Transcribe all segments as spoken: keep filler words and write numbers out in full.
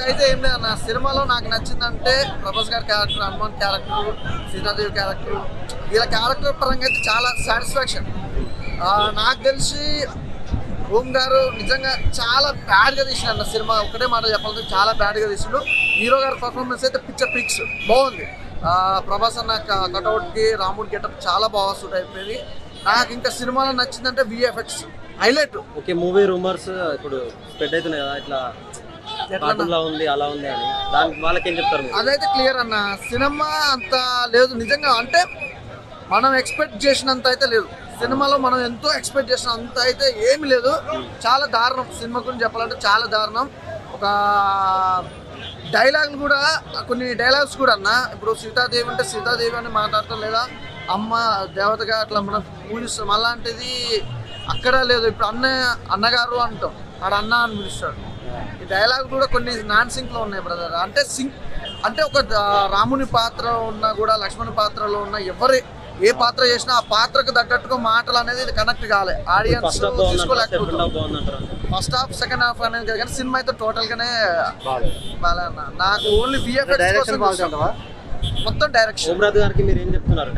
అయితే ఏం లేదు నా సినిమాలో నాకు నచ్చిందంటే ప్రభాస్ గారి character, Hanuman character, Sitadevi character, వీళ్ళ క్యారెక్టర్ పరంగా అయితే చాలా సాటిస్ఫాక్షన్. నాకు తెలిసి ఓం గారు నిజంగా చాలా బ్యాడ్గా తీసిన అన్న సినిమా, ఒకటే మాట చెప్పాలంటే చాలా బ్యాడ్గా తీసిండు. హీరో గారి పర్ఫార్మెన్స్ అయితే పిక్చర్ పిక్స్ బాగుంది. ప్రభాస్ అన్న కటౌట్కి రాముడి గెటప్ చాలా బాగా సూట్ అయిపోయింది. నాకు ఇంకా సినిమాలో నచ్చిందంటే VFX highlight. Okay, movie rumours ఇప్పుడు స్ప్రెడ్ అవుతున్నాయి కదా, ఇట్లా ఎట్లా ఉంది అలా ఉంది అని, దానికి వాళ్ళకి ఏం చెప్తారు? అదైతే క్లియర్ అన్న, సినిమా అంత లేదు నిజంగా. అంటే మనం ఎక్స్పెక్ట్ చేసినంత అయితే లేదు సినిమాలో, మనం ఎంతో ఎక్స్పెక్ట్ చేసిన అంత అయితే ఏమి లేదు. చాలా దారుణం సినిమా గురించి చెప్పాలంటే, చాలా దారుణం. ఒక డైలాగులు కూడా, కొన్ని డైలాగ్స్ కూడా అన్న, ఇప్పుడు సీతాదేవి అంటే సీతాదేవి అని మాట్లాడతాం, లేదా అమ్మ దేవతగా అట్లా మనం పూజిస్తాం, అలాంటిది అక్కడ లేదు. ఇప్పుడు అన్న అన్నగారు అంటాం, ఆడ అన్న అని పిలుస్తాడు. ఈ డైలాగ్ కూడా కొన్ని నాన్ సింక్లో ఉన్నాయి బ్రదర్. అంటే సింక్ అంటే ఒక రాముని పాత్ర ఉన్నా కూడా, లక్ష్మణ్ పాత్రలో ఉన్న ఎవరి ఏ పాత్ర చేసినా ఆ పాత్రకు తగ్గట్టుగా మాటలు అనేది కనెక్ట్ కాలే, ఆడియన్స్ తీసుకోలేకపోతున్నారు. ఫస్ట్ హాఫ్ సెకండ్ హాఫ్ అనేది కానీ సినిమా అయితే టోటల్ గానే బాగా అన్న. నాకు ఓన్లీ విఎఫ్ఎక్స్ కోసం మొత్తం డైరెక్షన్. మీరు ఏం చెప్తున్నారు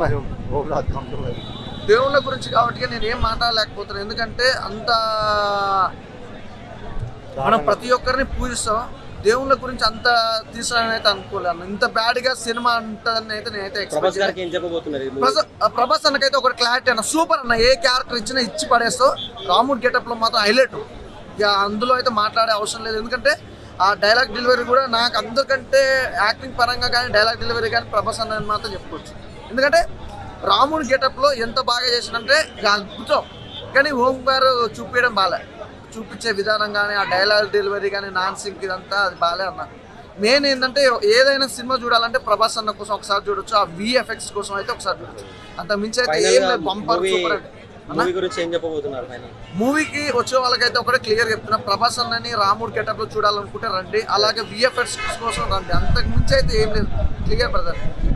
దేవుళ్ళ గురించి కాబట్టి నేను ఏం మాట్లాడలేకపోతున్నాను, ఎందుకంటే అంత మనం ప్రతి ఒక్కరిని పూజిస్తాం, దేవుళ్ళ గురించి అంత తీసానని అయితే అనుకోలేను. ఇంత బ్యాడ్ గా సినిమా ఉంటుందని అయితే నేనైతే ప్రభాస్ అన్నకైతే ఒక క్లారిటీ అన్న, సూపర్ అన్న, ఏ క్యారెక్టర్ ఇచ్చినా ఇచ్చి పడేస్తావు. రాముడి గెటప్ లో మాత్రం హైలైట్, ఇక అందులో అయితే మాట్లాడే అవసరం లేదు. ఎందుకంటే ఆ డైలాగ్ డెలివరీ కూడా నాకు అందరికంటే యాక్టింగ్ పరంగా కానీ డైలాగ్ డెలివరీ కానీ ప్రభాస్ అన్న మాత్రం చెప్పుకోవచ్చు. ఎందుకంటే రాముడి గెటప్ లో ఎంత బాగా చేసినంటే ఇక అద్భుతం. కానీ ఓం గారు చూపించడం బాలే, చూపించే విధానం కానీ ఆ డైలాగ్ డెలివరీ కానీ నాన్ సింక్ ఇదంతా అది బాలే అన్న. మెయిన్ ఏంటంటే ఏదైనా సినిమా చూడాలంటే ప్రభాస్ అన్న కోసం ఒకసారి చూడొచ్చు, ఆ విఎఫ్ఎక్స్ కోసం అయితే ఒకసారి చూడొచ్చు, అంత మించి అయితే ఏం లేదు. బంపర్ సూపర్ అంటే మూవీకి వచ్చే వాళ్ళకైతే ఒకటే క్లియర్ చెప్తున్నా, ప్రభాస్ అన్నని రాముడి గెటప్ లో చూడాలనుకుంటే రండి, అలాగే విఎఫ్ఎక్స్ కోసం రండి, అంతకు మించి అయితే ఏం లేదు. Clear brother.